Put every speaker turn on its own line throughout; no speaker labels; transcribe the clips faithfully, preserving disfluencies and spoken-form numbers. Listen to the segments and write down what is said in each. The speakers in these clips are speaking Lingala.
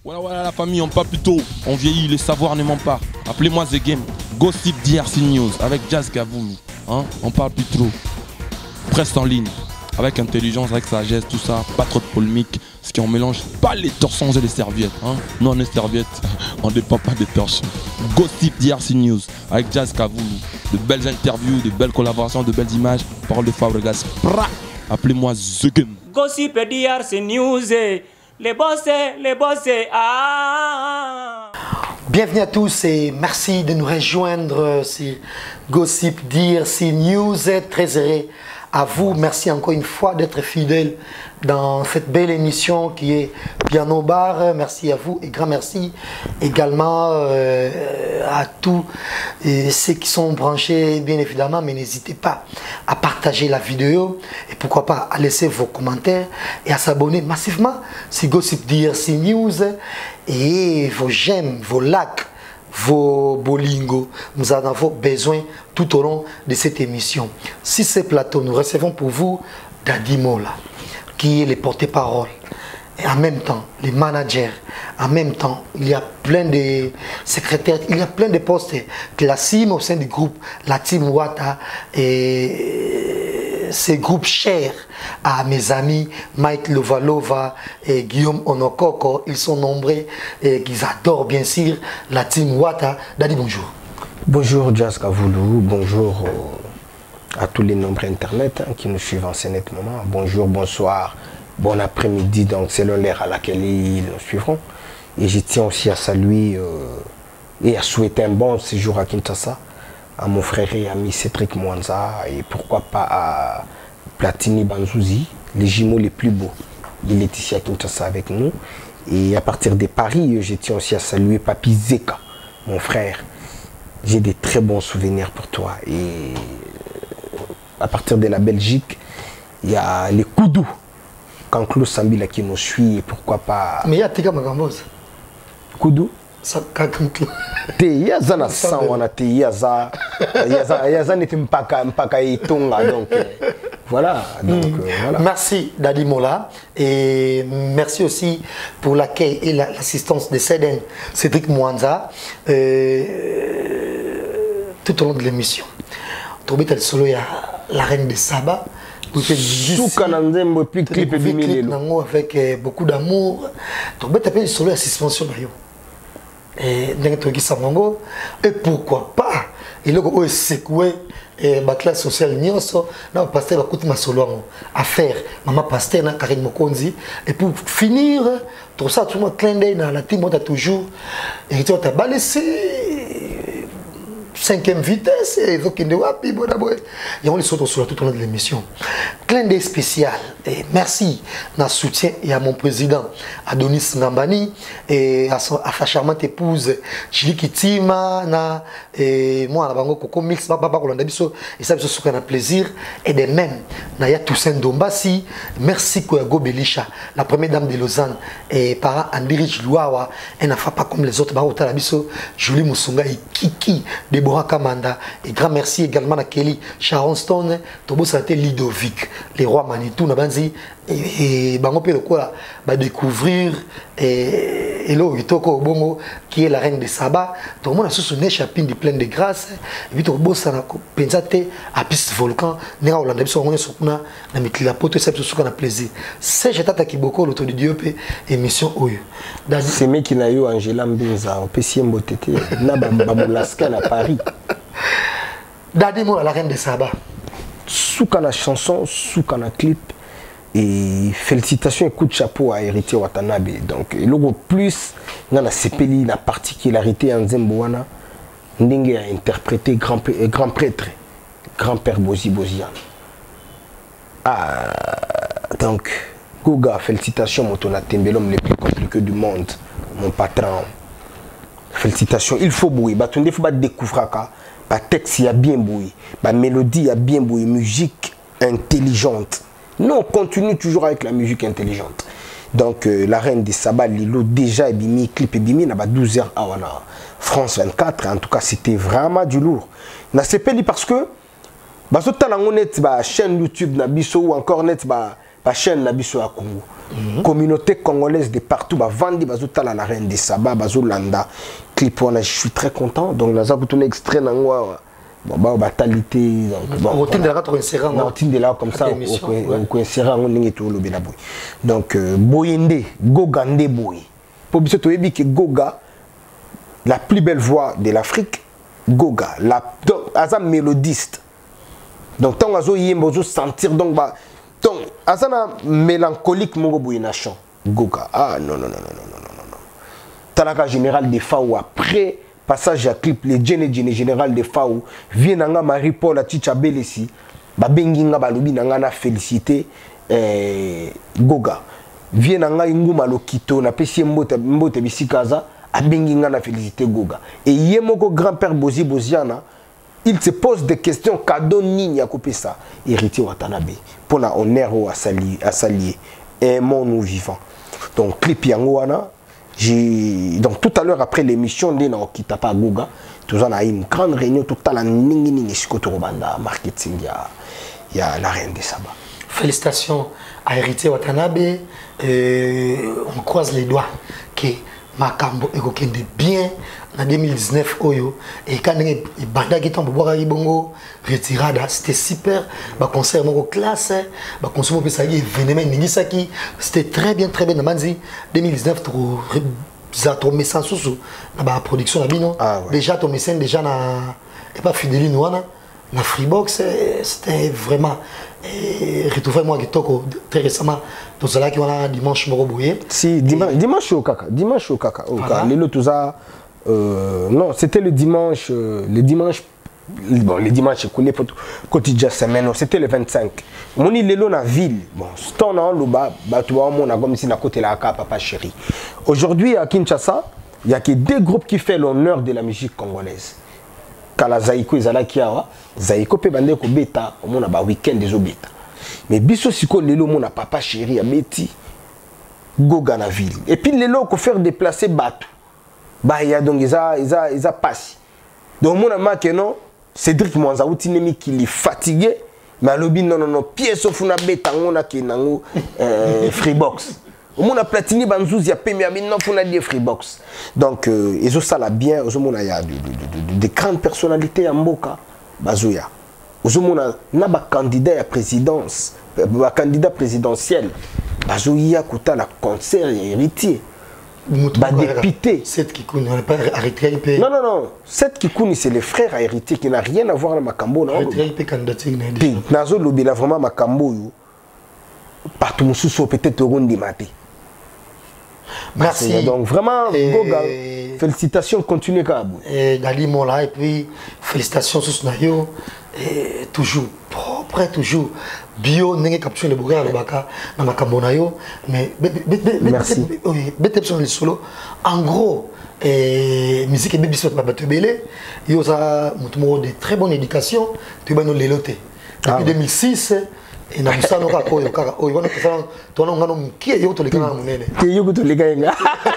Voilà, voilà la famille, on parle plus tôt, on vieillit, les savoirs ne mentent pas. Appelez-moi The Game, Gossip D R C News avec Jazz Gavoulou. Hein? On parle plus trop. Presse en ligne, avec intelligence, avec sagesse, tout ça, pas trop de polémique. Ce qui on mélange pas les torsons et les serviettes. Hein? Nous on est serviettes, on ne dépend pas des torchons. Gossip D R C News avec Jazz Gavoulou. De belles interviews, de belles collaborations, de belles images. Parole de Fabregas. Appelez-moi The Game.
Gossip D R C News. Les bossés, les bossés, ah.
Bienvenue à tous et merci de nous rejoindre sur Gossip D R C News. Très heureux à vous. Merci encore une fois d'être fidèles dans cette belle émission qui est Piano Bar. Merci à vous et grand merci également euh, à tous et ceux qui sont branchés bien évidemment, mais n'hésitez pas à partager la vidéo et pourquoi pas à laisser vos commentaires et à s'abonner massivement sur Gossip D R C News et vos j'aime, vos likes, vos bolingo, nous en avons besoin tout au long de cette émission. Sur ce plateau, nous recevons pour vous Daddy Mola, qui est le porte-parole, et en même temps, les managers, en même temps, il y a plein de secrétaires, il y a plein de postes classiques au sein du groupe, la team Wata, et ces groupes chers à mes amis Mike Lovalova et Guillaume Onokoko, ils sont nombreux et ils adorent bien sûr la team Wata. Daddy, bonjour.
Bonjour Jazz Gavoulou, bonjour à tous les nombreux internet hein, qui nous suivent en ce net moment. Bonjour, bonsoir, bon après-midi, donc c'est l'heure à laquelle ils nous suivront. Et je tiens aussi à saluer euh, et à souhaiter un bon séjour à Kinshasa à mon frère et ami Cédric Mwanza et pourquoi pas à Platini Banzouzi, les jumeaux les plus beaux. Il est ici à Kinshasa avec nous. Et à partir de Paris, je tiens aussi à saluer Papi Zeka, mon frère. J'ai des très bons souvenirs pour toi. Et à partir de la Belgique, il y a les Koudou. Kanklo Sambila qui nous suit, et pourquoi pas...
Mais il y a Tika Magambos.
Koudou
te
yaza na sang wana te yaza yaza yaza neti mpaka mpaka itonga donc voilà donc
mm.
euh, voilà.
Merci Daddy Mola et merci aussi pour l'accueil et l'assistance de Cédric Cédric Mwanza euh, tout au long de l'émission. Trouvé tel solo il y a la reine de Saba.
Soukananzembo puis clip
avec euh, beaucoup d'amour. Trouvé tel solo il y a suspension d'ailleurs. Et pourquoi pas il a secoué la classe sociale nyonso na pasteur bakuti masolo à faire maman pasteur na Karine Mokonzi et pour finir tout ça tout le monde clin d'œil dans la team on a toujours et tu as balayé cinquième vitesse et donc il wapi bon d'abord et on les saute sur tout au long de l'émission. Clin d'œil spécial et merci na soutien et à mon président Adonis Nambani et à, son, à sa charmante épouse Julie Kitima na et moi la bango Coco Mix papa Kolanda biso et ça biso soukana plaisir et de même na ya Toussaint Dombasi merci Kouago Belisha la première dame de Lausanne et parent Andirich Louawa et n'a pas comme les autres barota la biso Julie Musunga et Kiki de Kamanda et grand merci également à Kelly Sharon Stone Tobo Santé Lidovic les rois Manitou Nabanzi et bango pe quoi va découvrir et Elo Itoko Bongo qui est la reine de Saba tout le monde a sous son échappine de pleine de grâce et puis Tobo Sana pensate à piste volcan nera Hollande biso ngone sokuna na mitila poto ça biso na plaisir c'est jetata kiboko l'auto de Dieu pe émission oyo
c'est mec qui na yo Angela Mbinza on peut siembo tété na bamulaska na Paris.
Daddy Mola la reine de Saba.
Souka la chanson, souka la clip. Et félicitations et coup de chapeau à Héritier Watanabe. Donc, le plus, dans la C P L I, la particularité en Zembouana, Ndenge a interprété grand, grand prêtre, grand-père Bozi Bozian. Ah, donc, Goga, félicitations, mon tonatembé, l'homme le plus compliqué du monde, mon patron. Félicitations, il faut bouiller. Il faut découvrir que le texte il a bien bouillé, la mélodie a bien bouillé, musique intelligente. Nous on continue toujours avec la musique intelligente. Donc euh, la reine de Saba Lilo déjà bimi clip bimi na ba douze heures à France vingt-quatre. En tout cas c'était vraiment du lourd. Na C P L I parce que bah ce temps on net ba chaîne YouTube na biso ou encore net ba ba chaîne na biso à Congo. Mm-hmm. Communauté congolaise de partout, bah Vandi, Bazotala, la reine des Saba, Bazolanda, clip, je suis très content. Donc, nous avons un extrait dans le bon, bah, batalité. Donc, bon,
on voilà. Insérant.
On de là comme ça, on peut insérer un ligne tout le bénaboui. Donc, Boyende, Gogande Boy. Pour que tu aies que Goga, la plus belle voix de l'Afrique, Goga, la Azam mélodiste. Donc, tant que tu sentir, donc, bah, donc, Azana mélancolique, mon boyinachon, Goga. Ah, non, non, non, non, non, non, non. Talaka général de Faou, après, passage à clip, les Djene Djene général de Faou, vient nanga Marie-Paul à Ticha Belesi, Babenginga Balubi nanga na félicité, eh, Goga. Vient nanga Inguma Lokito, na pesi mbote mbote bisikaza, Abenginga na félicité Goga. Et Yemoko grand-père Bozi Boziana, il se pose des questions, cadeau ni à couper ça, héritier Watanabe, pour la honneur à s'allier, à s'allier, aimons-nous vivants. Donc, clip Yangoana, donc tout à l'heure après l'émission, on a quitté pas Goga, tout ça a une grande réunion, tout à l'heure, on marketing, il y a la reine des Saba.
Félicitations à héritier Watanabe, euh, on croise les doigts que Makambo est bien en deux mille dix-neuf oyo et quand il banda qui tombe boire bongo retirada c'était super ba concert mon classe ba concert pour ça événement ningisaki c'était très bien très bien manzi deux mille dix-neuf trop ça trop message sous na ba production na bino ah, ouais. Déjà ton mécène déjà na et pas fidèle noana na Freebox c'était vraiment retrouvé moi kitoko très récemment tout cela qui on dimanche moro bouye
si dimanche dimanche au kaka dimanche au kaka au kaka les lots tout ça Euh, non, c'était le dimanche, euh, le dimanche, bon, le dimanche, quotidien semaine, c'était le vingt-cinq. Mon île est dans la ville, bon, c'est un an, tu vois, on a comme si on a côté la papa chéri. Aujourd'hui, à Kinshasa, il n'y a que deux groupes qui font l'honneur de la musique congolaise. Kala Zaïko et Zalakiawa, Zaïko peut bander ko bêta, on a un week-end des bêta. Mais biso siko lelo mon a papa chéri à Betty, Goga na ville. Et puis lelo ko faire déplacer bateau. Bah il y a donc ils a ils a ils a passé donc mon ama que non Cédric Mwanza outinemi qui est fatigué mais lobi non non non pièce au funa beta ngona ki nango euh, Freebox mon a platini banzouzi ya pemi ya non funa die Freebox donc euh, ils ont ça là bien aux mon ya des grandes personnalités à Mboka bazuya aux mon na ba candidat à présidence ba candidat présidentiel bazuya kuta la concert héritier. Bah député.
Cette Kikouni, on n'est pas arrêté I P.
Non, non, non. Cette Kikouni, c'est le frère à héritier qui n'a rien à voir avec Makambo.
Arrêté I P candidature.
Nazo Lobi, là vraiment Makambo. Partout, Moussou, peut-être au Rondi Maté.
Merci.
Donc vraiment, et... Goga, félicitations, continuez Kabou.
Et Dali Mola, et puis félicitations sur Snayo. Et toujours propre, toujours bio, n'est capturé le bouquin le baka dans ma cambonayo. Mais
merci.
Bête sur le solo. En gros, musique et bébé sur ma batte belé. Il y a de très bonne éducation. Tu vas nous les loter. Depuis deux mille six. Et na musa no ka ko yo kaka o ibona kasa to no ngano ki yo to lekana munene
ki yo to lekana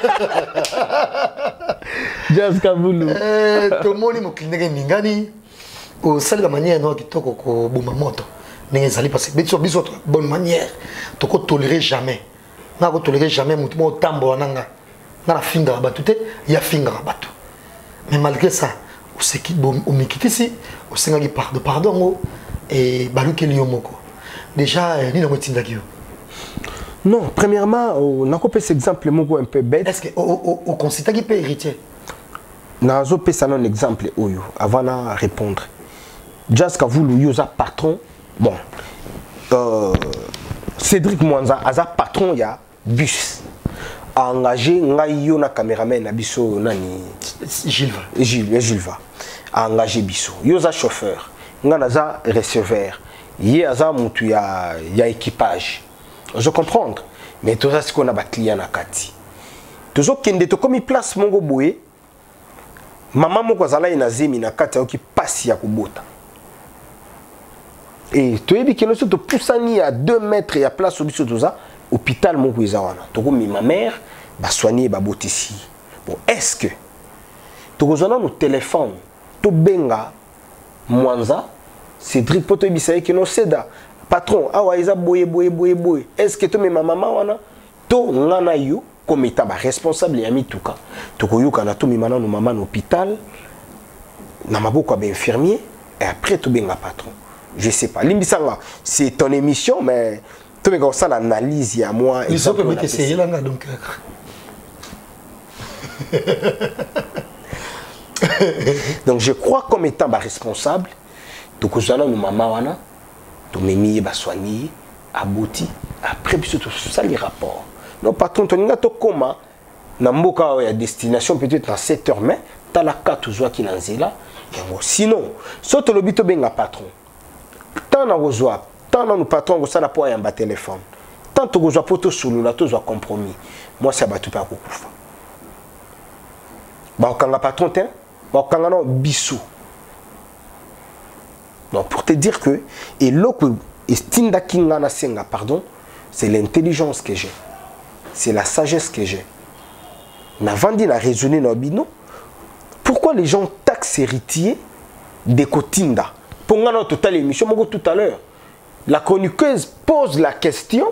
Jazz Kavulu
eh to moni mo kinenge ningani o sala manière no kitoko ko buma moto ndenge zali parce que biso biso bonne manière to ko tolérer jamais na ko tolérer jamais mutu mo tambo nanga na la finga batute ya finga batu mais malgré ça o se ki bom o mikitisi o senga ki pardon pardon et baluke liomoko. Déjà, ni dans
non, premièrement, on a coupé cet exemple un peu bête.
Est-ce qu'on considère qu'il peut hériter?
On a coupé ça un exemple avant de répondre. Jazz Kavoulou, il y a un patron. Bon, euh, Cédric Mwanza, il y a un patron, il y a bus. A engagé un caméraman, Abisso Nani.
Gilva.
Gilva. A engagé Bisso. Il y a un chauffeur. Il y a un receveur. Il y a un équipage. Je comprends. Mais tout ça, c'est qu'on a des clients à Kati. Tout ça, comme il place mon goboué, maman mon kozala ina zemi na Kati qui passe ya kubota. Et tu es bien que tu pousses à deux mètres et à place au biso tout ça, hôpital mon kuizawana. Tu comme ma mère va soigner ba ici. Bon, est-ce que tu as un téléphone, tu benga Mwanza Cédric Poto Bisaï qui nous cède. Patron, ah ouais, ils ont boyé, boyé, boyé, boyé. Est-ce que tu mets ma maman, wana? to ngana yo comme état responsable ya mituka tokoyoka na to mimana no mama na hôpital na maboko ba infirmier et après to benga patron je sais pas limbisanga c'est ton émission mais to benga ça l'analyse ya moi
ils ont peut essayer là donc
donc je crois comme étant ba responsable tokozana no mama wana to memi ba soigner abouti après biso tout ça les rapports non patron toninga to koma na mboka ya destination peut-être à sept heures mais ta la carte zo ki na nzela sinon soto lobi to benga patron tant na rozwa tant na nous patron ko sala po ya mba téléphone tant to rozwa poto solo la to zo compromis moi ça ba tout pas kokufa ba kanga patron te ba kanga no biso donc pour te dire que et loko estinda kinga na senga pardon c'est l'intelligence que j'ai c'est la sagesse que j'ai n'avant dit la raisonner no bino pourquoi les gens taxent héritier des Kotinda pour notre total émission tout à l'heure la chroniqueuse pose la question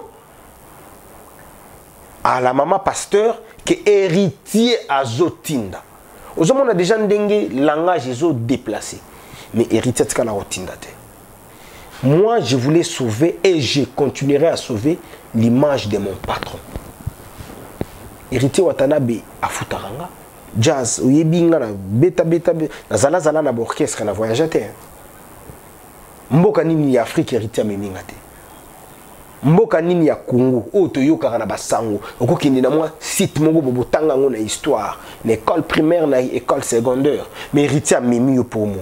à la maman pasteur que héritier à Zotinda aux hommes on a déjà dengue langage ils ont déplacé mais héritier de la Rotinda moi je voulais sauver et je continuerai à sauver l'image de mon patron héritier Watanabe à Futaranga jazz oyebinga na beta beta na zala zala na orchestre na voyager mboka nini ya Afrique héritier meminga te mboka nini ya Congo o toyoka na basango okokindi na moi site mongo bobotanga ngo na histoire na école primaire na école secondaire mais héritier memi pour moi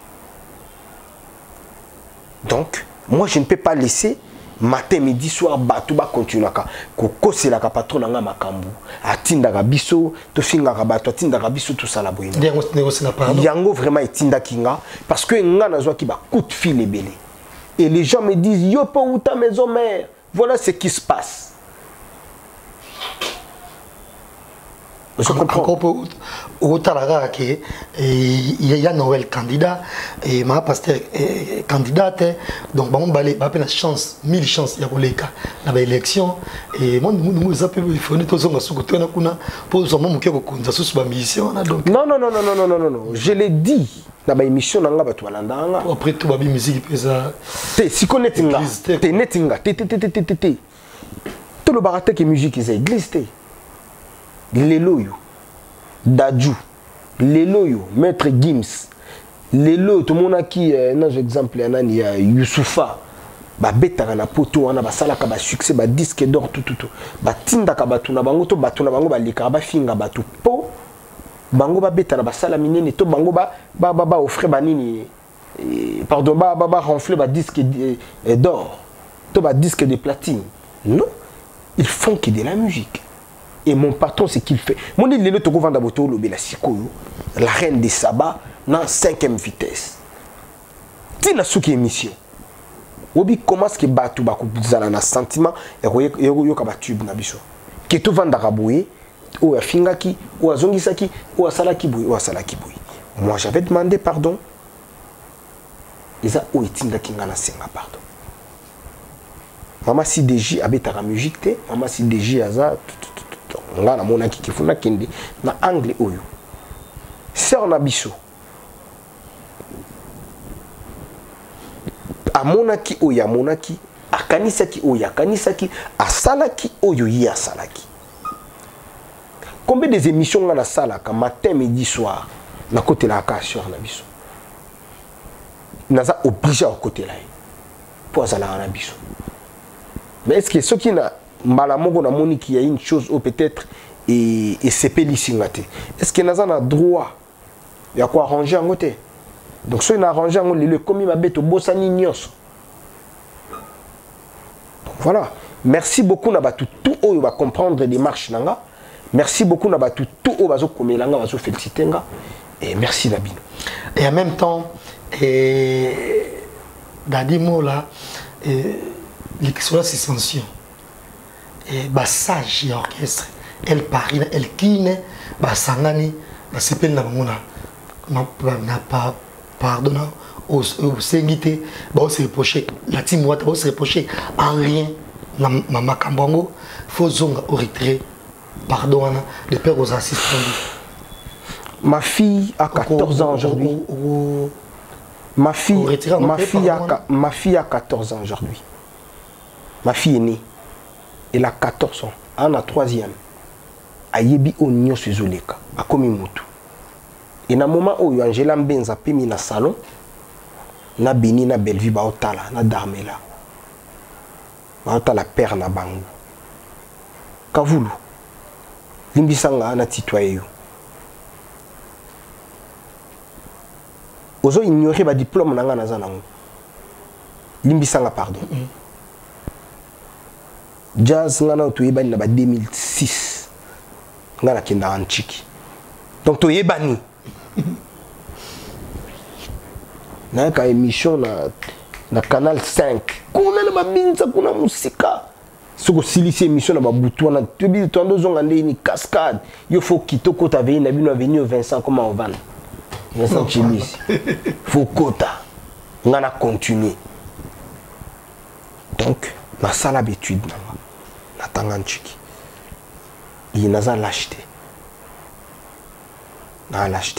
donc moi je ne peux pas laisser matin midi soir batu ba continuer ka ko kosela ka patron nga makambu atinda ka biso to finga ka batu atinda ka biso tout ça la boyina yango vraiment etinda kinga parce que nga nazwa ki ba coup de fil ebele et les gens me disent yo pa ou ta maison mère voilà ce qui se passe je comprends
au talaga que il y a Noël candidat et ma pasteur candidate donc bon balé ba peine chance mille chances ya koleka na ba élection et moi nous nous appelons il faut neto zonga sukuto na kuna pour zo momuke ko kunza susu ba mission na donc
non non non non non non non non je l'ai dit na ba émission na nga ba to balanda
après tout ba bi musique pesa
te si connaîtinga te netinga te te te te te tout le baraté que musique c'est église te lelo yo Dadju lelo yo maître Gims lelo to mona ki na exemple ya nani ya Youssoufa ba betaka na poto wana basala ka ba succès ba disque d'or tout tout tout ba tinda ka batu na bango to batu na bango ba lika ba finga batu po bango ba betana basala minene to bango ba ba ba, ba offre ba nini pardon ba ba, ba renfler ba disque d'or to ba disque de platine non ils font que de la musique. Et mon patron, c'est qu'il fait. Mon dit, le Togo Vanda Boto, le Belasikoyo, la reine des sabbats, dans cinquième vitesse. Tina Souki émission. Obi commence que Batu Baku Zalana sentiment, et Yoka Batube Nabiso. Que tout Vanda Raboué, ou à Fingaki, ou à Zongisaki, ou à Salaki Boui, ou à Salaki Boui. Moi, j'avais demandé pardon. Ils ont ou Tinda Kingana Senga pardon. Maman si D J habite à la musique, maman si D J Aza, nga na mona ki kifuna kende na anglais oyo sœur na biso amonaki oyo amonaki akanisaki oyo akanisaki asalaki oyo yi asalaki combien des émissions nga na sala ka matin midi soir na côté la ka sœur na biso naza obligé à côté là pour azala na biso mais est-ce que ce qui na mbala moko na moni qui y a une chose ou peut-être et et c'est pélicingate est-ce que naza na droit ya quoi arranger en côté donc so na arranger en le commis ma bête bosani nyos voilà merci beaucoup na batu tout oyo va comprendre les démarches nanga merci beaucoup na batu tout oyo bazo komelanga bazo féliciter nga et merci Nabino
et en même temps et Dadimo là et l'excellence suspension et bah sage orchestre elle parie elle kine bah sangani bah sepel na mona na pas pardon au sengité bah on se reprocher la team wata on se reprocher en rien na mama Kambongo faut zonga au retrait pardon de père aux assistants.
Ma fille a quatorze ans aujourd'hui. Ma fille, ma, fille a, ma fille a quatorze ans aujourd'hui. Ma fille est née. Elle a quatorze ans. Elle a troisième. Ayebi onyo suzoleka. A komi mutu. Et na moment où Angela Mbenza pemi na salon, na beni na Bellevue ba otala, na darmela. Ba otala père na bango. Kavulu. Limbisanga na titoyeyo. Ozo ignorer ba diplôme nanga na zanango. Limbisanga pardon. Mm -hmm. Jazz ngana toyebani na ba deux mille six. Ngana kenda anchiki. Donc toyebani. Na ka émission na na canal cinq. Kuna na babinza kuna musika. Soko silisi émission na babutu na tobi tondo zonga ndeni cascade. Yo faut kitoko ta veille na bino avenue Vincent comment on va. Vincent Chilis. Faut quota. Ngana continuer. Donc na sala d'étude na na tanganchiki. Il n'a pas l'acheté. N'a l'acheté.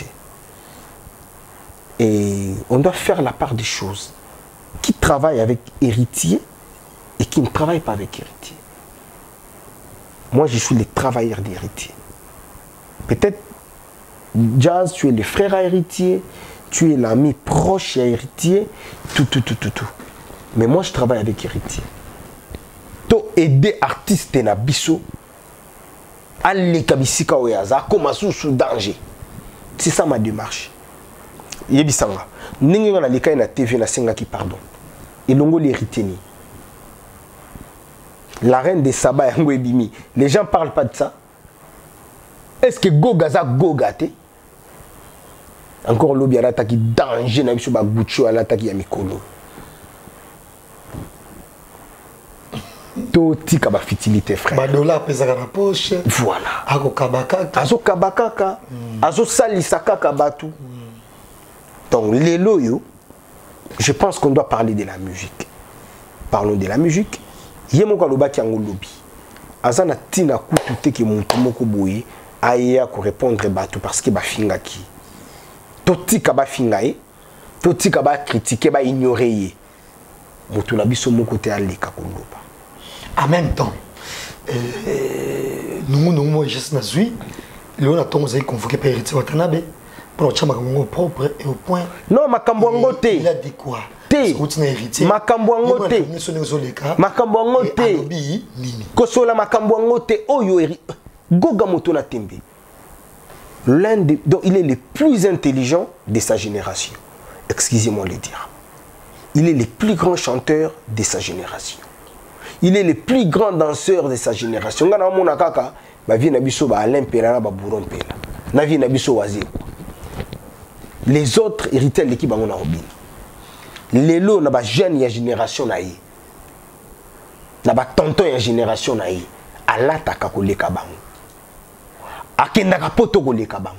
Et on doit faire la part des choses. Qui travaille avec héritier et qui ne travaille pas avec héritier. Moi, je suis le travailleur d'héritier. Peut-être, Jazz, tu es le frère à héritier, tu es l'ami proche à héritier, tout, tout, tout, tout, tout. Mais moi, je travaille avec héritier. To aider artiste na biso, aller kabisika oyaza, comme sous danger. C'est ça ma démarche. Yebisanga. Ningi na lika na T V na senga qui pardon. Et longo l'héritier ni. La reine des Saba yango ebimi. Les gens parlent pas de ça. Est-ce que Gogaza Gogate? Encore lobi ala taki danger na biso ba gucho ala taki ya mikolo. To tika ba fitilité frère.
Ba dollar pesa na poche.
Voilà.
Ako kabakaka.
Azo kabakaka. Mm. Azo salisaka kabatu. Mm. Donc les loyaux, je pense qu'on doit parler de la musique. Parlons de la musique. Yemoka loba ki yango lobi. Azana tina kutu te ke muntu moko boye aya ko répondre batu parce que ba finga ki. Totika ba finga e. Totika ba critiquer ba ignorer ye. Mutu na biso moko te aleka ko loba.
En même temps, euh, nous nous moi juste na zui, le on a ton zai convoqué par héritier Watanabe. Pour le chamango propre et au point.
Non, Makambwango te.
Il a dit quoi?
Te. Makambwango te. Makambwango te. Kosola Makambwango te. Oyo eri. Goga moto na tembe. L'un des, donc il est le plus intelligent de sa génération. Excusez-moi de le dire. Il est le plus grand chanteur de sa génération. Il est le plus grand danseur de sa génération. Ngana mona kaka ba vie na biso ba Alain Pela ba Bouron Pela. Na vie na biso wazi. Les autres héritaient de l'équipe à Robin. Les lots n'a pas jeune ya génération naïe. N'a pas tonton ya génération naïe. Allah ta kako le kabang. Akenda kapoto ko le kabang.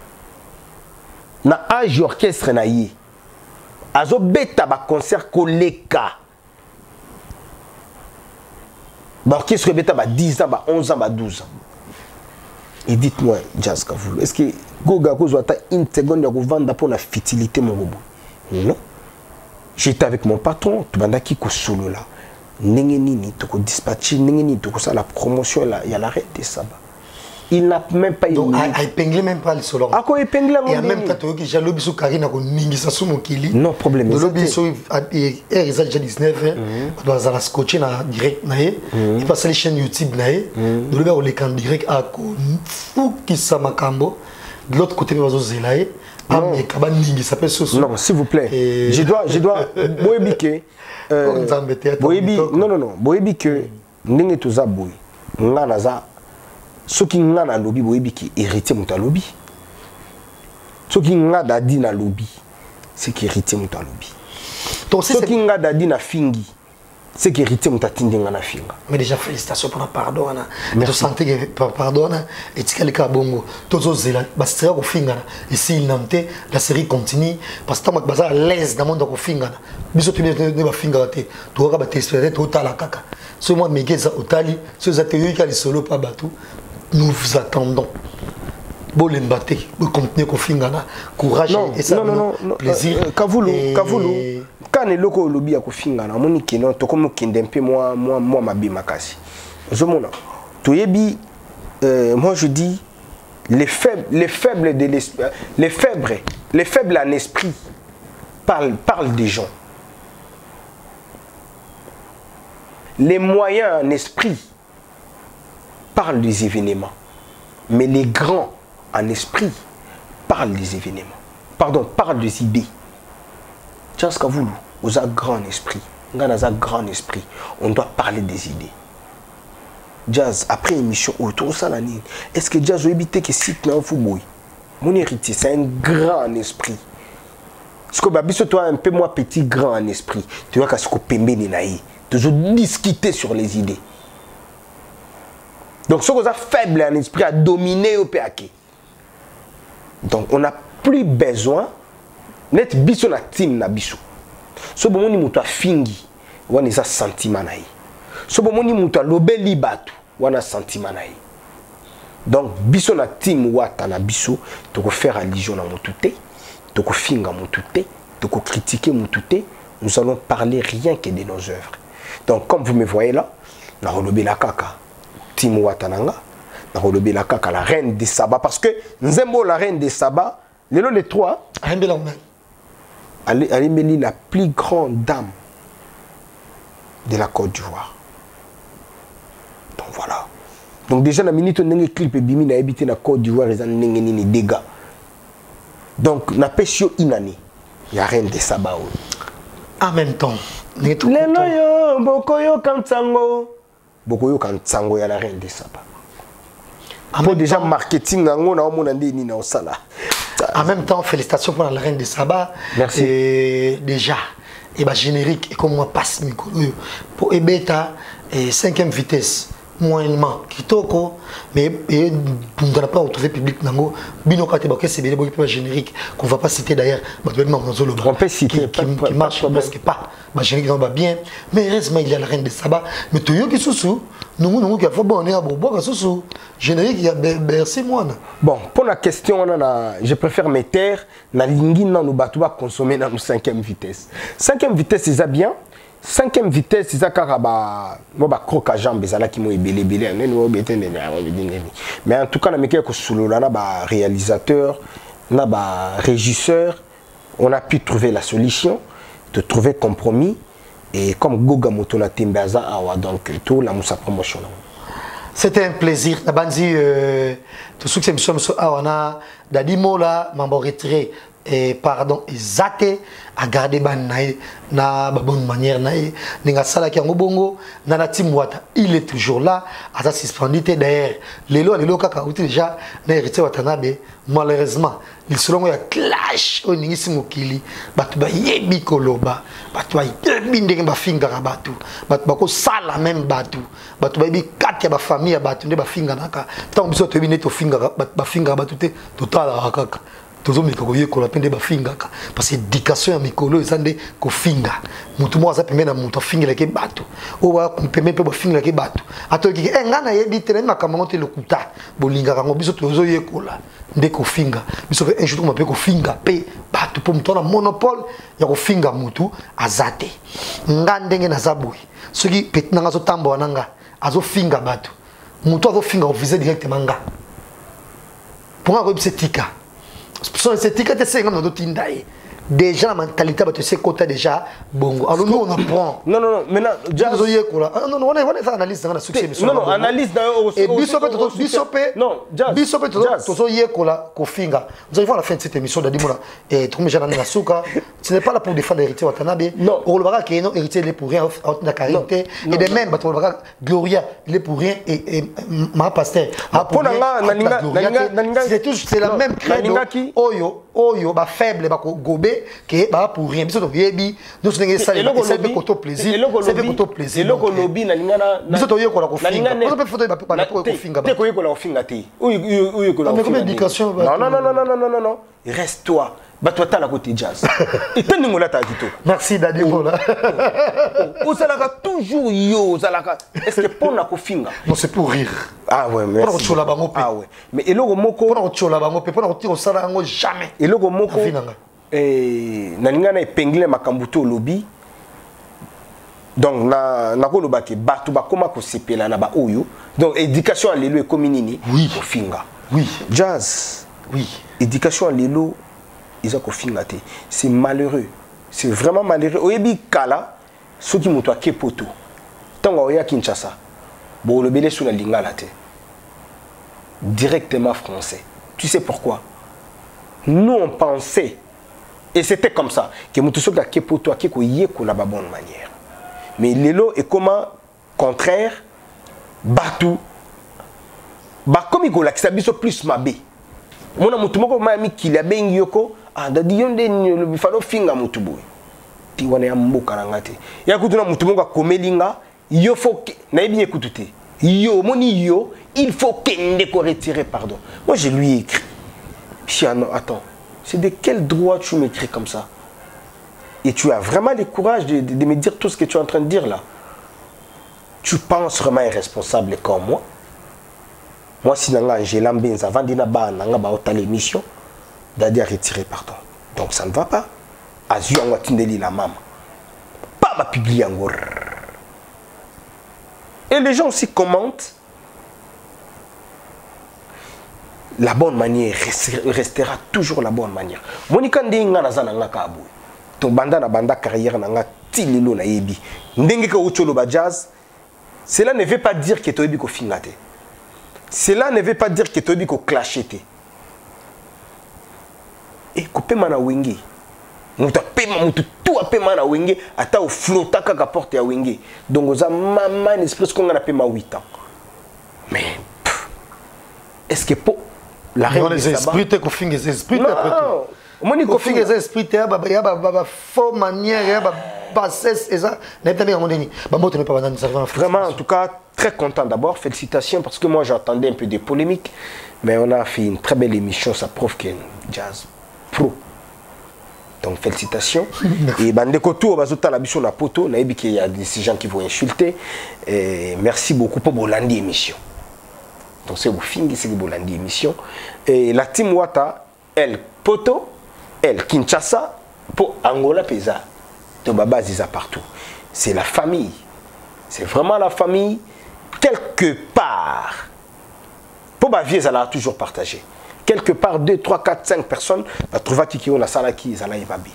Na âge orchestre naïe. Azo beta ba concert ko leka. Ba orchestre beta ba dix ans, ba onze ans, ba douze ans. Et dites-moi, Jazz Kavulu, est-ce que Goga Kozwata une seconde ya vendre pour la futilité mon robot? Non. J'étais avec mon patron, tu vas qui ko solo là. Nengeni ni to ko dispatcher, nengeni to ko ça la promotion là, il y a l'arrêt de Saba. Il n'a même pas
donc a épinglé même pas le solo.
A ko épinglé
et en même temps to ki jalobi so karina ko ningisa so mokili.
Non problème.
Lobi so et déjà dix-neuf on doit za la scotcher na direct na ye. Il passe les chaînes YouTube na ye. Lobi o le kan direct a ko fou ki sa makambo. De l'autre côté vazo zelaye. Ah mais kaba ningisa pe so.
Non, s'il vous plaît. Et... Je dois je dois boyebike euh boyebi non non non, boyebike ndenge toza boy. Ngana za ce qui n'a pas lobby, boyebi qui hérité mon lobby. Ce qui n'a pas dit na lobby, c'est qui hérité mon lobby. Donc ce qui n'a pas dit na fingi, c'est qu'héritier mutatindinga na finga.
Mais déjà félicitations pour la pardon. Je sentais que pardon et tu as bongo. Tous os zéla, basta ko finga. Ici il n'amte la série continue parce que tu as l'aise dans monde ko finga. Biso tu ne ba finga te. Tu auras ba t'espérer tout à la kaka. Ce mois mégeza otali, ce ateliers qui a les solo pas batou. Nous vous attendons. Bolembate, vous continuez ko finga na courage et ça
non non plaisir. Kavulu, Kavulu. Quand les locaux lobby à kofinga na moni kino to comme kindempe moi moi moi mabi makasi je mona to yebi moi je dis les faibles les faibles de l'esprit les faibles les faibles en esprit parlent parlent des gens, les moyens en esprit parlent des événements, mais les grands en esprit parlent des événements, pardon, parlent des idées. Jazz Kavoulou, vous avez grand esprit. Vous avez un grand esprit. On doit parler des idées. Jazz, après émission, autour de la ligne, est-ce que Jazz a évité que site là football? Mon héritier, c'est un grand esprit. Parce que Babiso, toi, un peu moins petit, grand en esprit. Tu vois qu'à ce que Pembe Ninaï, toujours discuter sur les idées. Donc, ce que vous avez faible en esprit à dominer au P A K. Donc, on n'a plus besoin. Net biso na team na biso. So bomoni mutu afingi wana eza sentiment na ye. So bomoni mutu lobeli batu wana sentiment na ye. Donc biso na team wata na biso toko faire allusion na mutu te, toko finga mutu te, toko critiquer mutu te, nous allons parler rien que de nos œuvres. Donc comme vous me voyez là, na lobela kaka team wata nanga, na lobela kaka la reine des Saba parce que Nzembo la reine des Saba, lelo les trois, Alimeli, la plus grande dame de la Côte d'Ivoire. Donc voilà. Donc déjà, la minute où on a clip et bimi na habité la Côte d'Ivoire, ils ont des dégâts. Donc, na pêche inani, il y a rien de Saba.
En même temps,
les noyo, bokoyo kantango, bokoyo kantango, il y a la reine de Saba. Pour déjà marketing, on a on a dit ni na osala.
En même temps, félicitations pour la reine de Saba.
Merci.
Et déjà, et bah générique, et comme moi passe micro pour Ebeta et cinquième vitesse, moyennement, kitoko, mais on ne pas retrouver public nango, bino kate baké c'est bien le générique qu'on va pas citer d'ailleurs,
on peut citer
qui, qui marche presque pas, bah générique va bien, mais heureusement il y a la reine de Saba, mais tout qui sous nous nous qui a fait bon on est à bobo sous générique il y a bercé moi.
Bon, pour la question je préfère me taire, na lingi na nous batu ba consommer dans cinquième vitesse. Cinquième vitesse c'est bien. Cinquième vitesse, c'est ça caraba, moi bah croque à jambes, ça là qui m'ont ébélé ébélé, mais en tout cas, on a que sous là, bah réalisateur, là bah régisseur, on a pu trouver la solution, de trouver compromis, et comme Goga Motona Timbaza, donc tout la moussa promotion.
C'était un plaisir. Nabandi, tout ce que c'est monsieur Awana, Dadimo là, membre retiré. Et pardon, exacté à garder ban na bonne manière nae ninga sala ki ngobongo na la team wata il est toujours là à sa suspendité d'ailleurs les lois les lois kaka outi déjà na hérité watanabe malheureusement il selon ya clash au ningisi mokili batu ba yebi koloba batu ba yebi ndenge ba finga batu batu ba ko sala même batu batu ba yebi kati ya ba famille ya batu nde ba finga naka tant biso to bi neto finga ba finga batu te total kaka tous les Congolais qu'on appelle des bafinga parce que l'éducation à Mikolo ils ont des kofinga mutu mo za pemena mutu finga la ke batu o wa pemena pe bafinga la ke batu ato ki engana yebi tele makambo te lokuta bolinga kango biso tozo yekola nde kofinga biso un jour ma pe kofinga pe batu pour mutu na monopole ya kofinga mutu azate ngandenge na zaboui soki petina ngazo tambo nanga azo finga batu mutu azo finga au viser directement nga pour nga ko bisetika c'est tika c'est comme notre tindaï déjà la mentalité va te se côté déjà bongo alors nous on apprend
non non non maintenant
déjà non non on est on est ça analyse dans la succès
non non analyse d'ailleurs
et bisope bisope
non
bisope toto yekola kofinga vous allez voir la fin de cette émission d'Adimola et tout le monde na suka ce n'est pas là pour défendre l'héritier Watanabe on le verra que non héritier il est pour rien na carité et de même on le verra Gloria il est pour rien et ma pasteur
pour nga
c'est tout c'est la même credo oyo oyo ba faible ba ko gobé que ba pour rien biso to yebi nous ce ngé ça c'est be koto plaisir c'est be koto plaisir
eloko lobi na lingana
biso to yekola ko finga on peut photo ba ba ko finga
te ko yekola ko finga te uyu uyu ko la
éducation
non non non non non non non reste-toi Bah-toi, t'as la côté jazz. Et t'as une moulette à Tito.
Merci, Dadi Mola.
Vous allez toujours yo. Est-ce que pour la kofinga?
Non, c'est pour rire.
Ah ouais, mais.
Pour la bango.
Ah ouais. Mais et logo moko.
Pour la bango. Pour la tiro salango jamais.
Et logo moko. Et naninga na épinglé makambuto lobby. Donc na na ko lobaki batu ba koma ko sepela na ba oyo. Donc éducation à l'élo et communini.
Oui.
Kofinga.
Oui.
Jazz.
Oui.
Éducation à l'élo. Ils ont fingaté. C'est malheureux. C'est vraiment malheureux. Oyebi kala, ceux qui m'ont toi kepoto. Tant qu'on a Kinshasa, bon le belé sous la linga la tête. Directement français. Tu sais pourquoi? Nous on pensait, et c'était comme ça, que m'ont tous la kepoto, qui ko yeko la bonne manière. Mais l'élo est comment contraire, batou, bah comme il go la qui s'habille plus mabé. Mon amour, tout le monde m'a mis qu'il a bien yoko. Ah, dadi yonde le bifalo finga mutubu. Ti wana ya mboka nangate. Ya kutuna mutumonga komelinga, yo faut na bien écouter. Yo moni yo, il faut qu'il ko retirer pardon. Moi je lui ai écrit. Chiano, attends. C'est de quel droit tu m'écris comme ça? Et tu as vraiment le courage de, de, de me dire tout ce que tu es en train de dire là. Tu penses vraiment irresponsable comme moi? Moi si nanga j'ai l'ambiance avant dina ba nanga ba ota l'émission. Dadi a retiré pardon. Donc ça ne va pas. Azu en watindeli la maman. Pas ma publier encore. Et les gens aussi commentent. La bonne manière restera toujours la bonne manière. Monika ndenga na zana ngaka abu. Ton banda na banda carrière na nga tililo na yebi. Ndenge ka ucholo ba jazz. Cela ne veut pas dire que toyebi ko fingate. Cela ne veut pas dire que toyebi ko clashete. Et coupé mana wenge. Muta pema mutu tout a pema na wenge ata au flotta kaka porte ya wenge. Donc oza mama une espèce qu'on a pema huit ans. Mais est-ce que pour la
règle des esprits te kofinga les esprits après tout.
Moni
kofinga les esprits te ba ya ba ba faux manière ya ba bassesse et ça n'est pas bien mondeni. Ba moto ne pas dans servant
vraiment en tout cas très content d'abord, félicitations parce que moi j'entendais un peu des polémiques mais on a fait une très belle émission, ça prouve qu'il y a une jazz pro. Donc félicitations. Et bandeko tout bazota la biso na poto na ebi qu'il y a ces gens qui vont insulter. Et merci beaucoup pour Bolandi émission. Donc c'est au fin c'est Bolandi émission. Et la team Wata, elle poto, elle Kinshasa pour Angola pesa. De baba ziza partout. C'est la famille. C'est vraiment la famille quelque part. Pour ma vie, elle a toujours partagé. Quelque part, deux, trois, quatre, cinq personnes, va trouver qui on a salaki, ils allaient babi.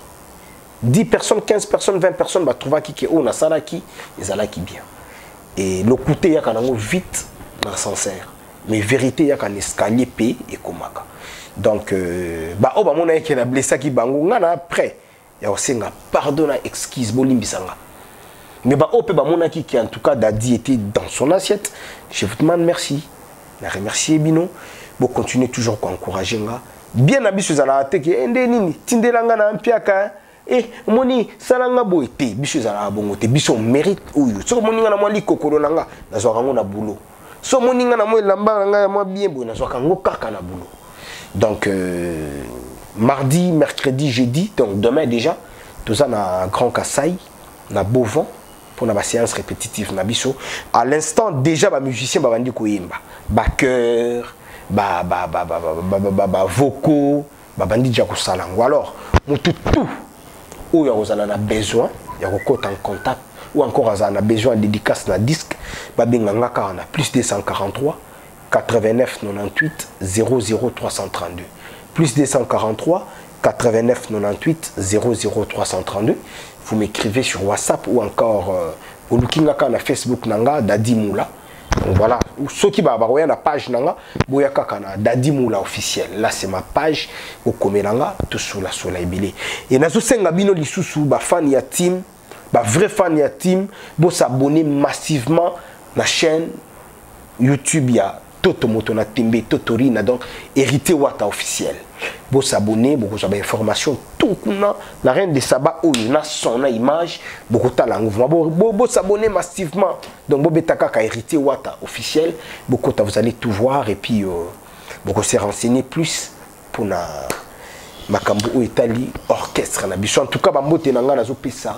dix personnes, quinze personnes, vingt personnes, va trouver qui on a salaki, ils allaient qui bien. Et le côté, il y a quand vite dans l'ascenseur. Mais vérité, il y a un escalier P et komaka. Donc, bah, oh, bah, mon aïe qui a blessé qui bango, on a après. Il y a aussi un pardon, excuse, bolimbisanga. Mais bah, oh, bah, mon aïe qui en tout cas Dadi était dans son assiette. Je vous demande merci. Je remercie Bino. Bon, continuez toujours à encourager. Bien habitué à la tête, et nini, tindelanga na ampiaka, et moni, salanga boite, bichu à la bongote, bichu mérite ou you. So moninga na moi li kokolonanga, na zorango na boulot. So moninga na moi lamba na moi bien bon, na zorango kaka na boulot. Donc, euh, mardi, mercredi, jeudi, donc demain déjà, tout ça na Grand Kassai, na Beauvant, pour la séance répétitive na bicho. À l'instant, déjà, les musiciens va vendre koyemba, ba cœur. Bah bah bah bah bah bah bah bah vocaux bah bandi jako salango alors mutu tout où yako zana besoin yako kota en contact ou encore zana besoin de dédicace na disque bah binganga ka na plus deux cent quarante-trois quatre-vingt-neuf quatre-vingt-huit zéro zéro trois cent trente-deux plus deux cent quarante-trois quatre-vingt-neuf quatre-vingt-huit zéro zéro trois cent trente-deux. Vous m'écrivez sur WhatsApp ou encore euh, au lookinga ka na Facebook nanga Dadi Moula. Donc voilà, ceux qui va avoir la page nanga, boyaka kana Dadi Moula officiel. Là c'est ma page au komelanga tout sur la soleil bilé. Et nazo senga bino lisusu ba fan ya team, ba vrai fan ya team, bo s'abonner massivement la chaîne YouTube ya Toto Moto na Timbe Totori na donc hérité Wata officiel. Vous s'abonner, beaucoup de informations. Tout la reine de Saba, où il y a son image, beaucoup de talent. Vous s'abonner massivement. Donc, vous avez hérité Wata officiel. Beaucoup de vous allez tout voir et puis beaucoup se renseigner plus pour na makambo ou Italie orchestre na biso. En tout cas, bambote na nga nazo pesa.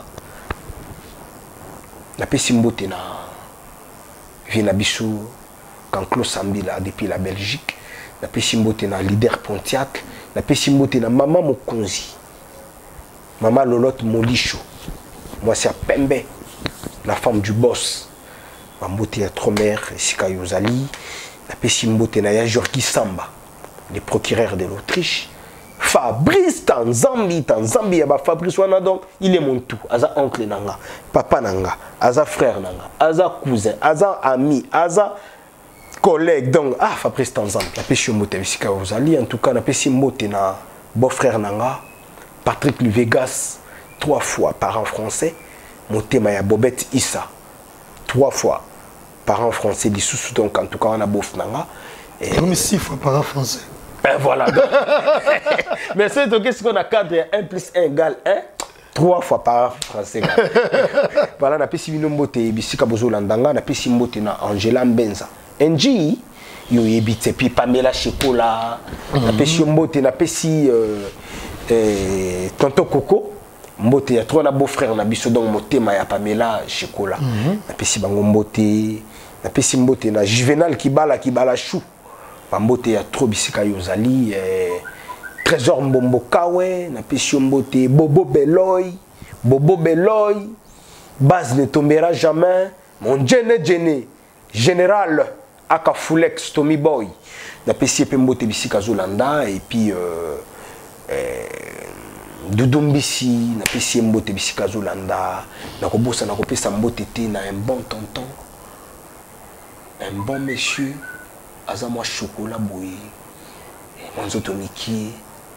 Na pesi mbote na vina biso quand Claude Sambila depuis la Belgique. Na pesi mbote na leader Pontiac. Na pesi mbote na maman Mokonzi. Maman Lolotte Molicho. Moi c'est à Pembe, la femme du boss. Bambote ya Tromer Sika Yozali. Na pesi mbote na ya Jorgi Samba, le procureur de l'Autriche. Fabrice Tanzambi, Tanzambi ya ba Fabrice wana donc il est mon tout. Aza oncle nanga, papa nanga, aza frère nanga, aza cousin, aza ami, aza collègue donc ah Fabrice Tanzambi. Na pesi mbote Sika Yozali en tout cas na pesi mbote na beau-frère nanga Patrick Luvegas, trois fois parent français. Motema ya Bobette Issa, trois fois parent français du sous donc en tout cas on a beau nanga.
Et comme six fois parent français.
Ben voilà. Donc. Mais c'est donc qu'est-ce qu'on a quatre un plus un égale un. Trois fois parent français. Voilà na pesi bino mbote bisika bozolandanga na pesi mbote na Angela Mbenza. N G yo yebite puis Pamela Chekola. Na pesi mbote na pesi euh, euh, Tonton Coco. Mbote ya trop na beau-frère na biso donc motema ya Pamela Chekola. Na pesi bango mbote na pesi mbote na Juvenal Kibala Kibala Chou. Mbote ya trop bisika Yozali eh, Trésor Mbombo Kawe na pesi mbote Bobo Beloy Bobo Beloy Base ne tombera jamais mon Djene Djene Général Akafulex Tommy Boy na pesi pe mbote bisika Zolanda et puis euh, eh, Dudumbisi na pesi mbote bisika Zolanda na kobosa na kopesa mbote te na un bon tonton un bon monsieur aza moi chocolat boye monzo toniki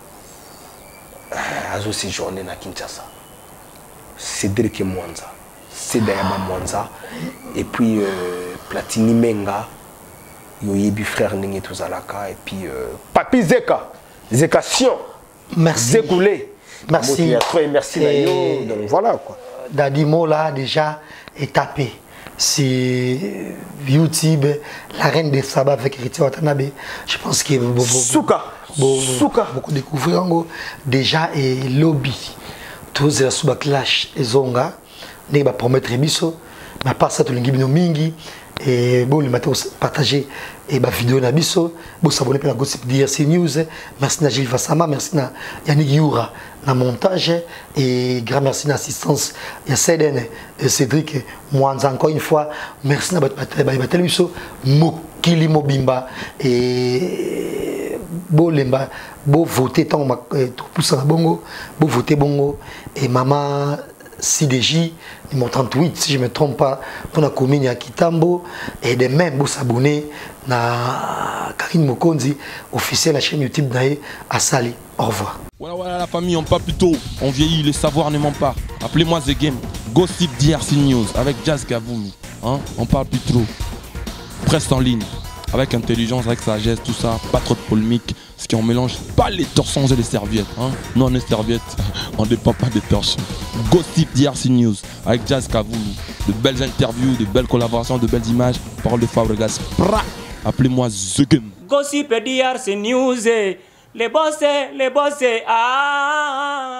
azo séjourner na Kinshasa Cédric Mwanza Cédayaba Mwanza et puis euh, Platini Menga yoyebi frère ningi tozalaka et puis euh, Papi Zeka Zekation
merci
Zekoulé
merci
merci et donc voilà quoi
Dadimo là déjà est tapé c'est YouTube la reine des Saba avec Héritier Watanabe. Je pense qu'il y a
Souka Souka
beaucoup découvrir déjà et lobby tous les sous clash et zonga ne va promettre biso mais pas ça tout le ngibino mingi et bon le matin partager et ba vidéo na biso bon s'abonner pour la Gossip D R C News. Merci na Gilles Vassama, merci na Yannick Youra na montage et grand merci na assistance ya Cédène et Cédric Mwanza encore une fois merci na batel biso mokili mobimba et bo lemba bo voter tant tout pousse na bongo bo voter bongo et maman C D J numéro trente-huit si je ne me trompe pas pour la commune à Kitambo et de même vous s'abonner na Karine Mokonzi officiel la chaîne YouTube nae à Sali. Au revoir.
Voilà voilà la famille, on part plus tôt, on vieillit, le savoir ne ment pas. Appelez-moi The Game, Gossip D R C News avec Jazz Gavoumi. Hein? On parle plus trop. Presse en ligne, avec intelligence, avec sagesse, tout ça, pas trop de polémique. Ce qui on mélange pas les torsons et les serviettes. Hein? Non, les serviettes, on ne dépend pas des torsons. Gossip D R C News avec Jazz Gavoumi. De belles interviews, de belles collaborations, de belles images. Parole de Fabregas. Appelez-moi The Game.
Gossip D R C News, les boss, les boss, ah.